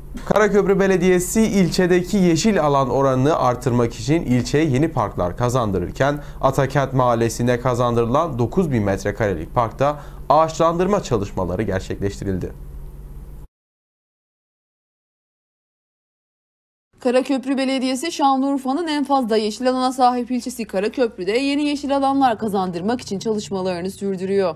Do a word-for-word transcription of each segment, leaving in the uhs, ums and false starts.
Karaköprü Belediyesi ilçedeki yeşil alan oranını artırmak için ilçeye yeni parklar kazandırırken Atakent Mahallesi'ne kazandırılan dokuz bin metrekarelik parkta ağaçlandırma çalışmaları gerçekleştirildi. Karaköprü Belediyesi Şanlıurfa'nın en fazla yeşil alana sahip ilçesi Karaköprü'de yeni yeşil alanlar kazandırmak için çalışmalarını sürdürüyor.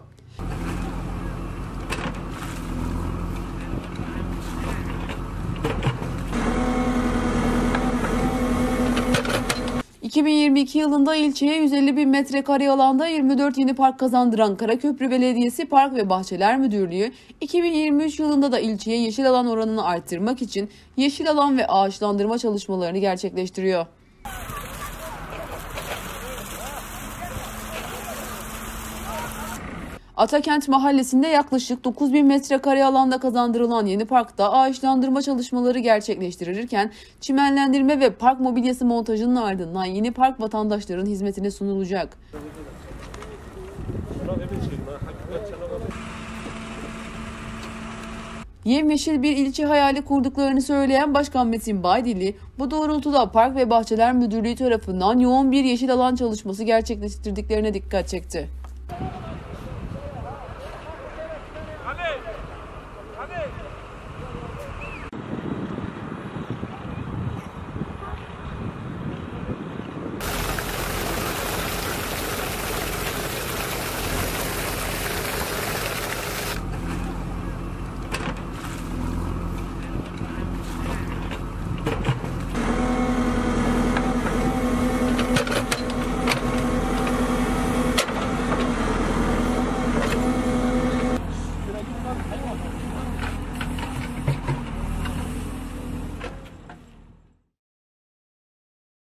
iki bin yirmi iki yılında ilçeye yüz elli bin metrekare alanda yirmi dört yeni park kazandıran Karaköprü Belediyesi Park ve Bahçeler Müdürlüğü, iki bin yirmi üç yılında da ilçeye yeşil alan oranını arttırmak için yeşil alan ve ağaçlandırma çalışmalarını gerçekleştiriyor. Atakent Mahallesi'nde yaklaşık dokuz bin metrekare alanda kazandırılan yeni parkta ağaçlandırma çalışmaları gerçekleştirilirken çimenlendirme ve park mobilyası montajının ardından yeni park vatandaşların hizmetine sunulacak. Yemyeşil bir ilçe hayali kurduklarını söyleyen Başkan Metin Baydilli, bu doğrultuda Park ve Bahçeler Müdürlüğü tarafından yoğun bir yeşil alan çalışması gerçekleştirdiklerine dikkat çekti.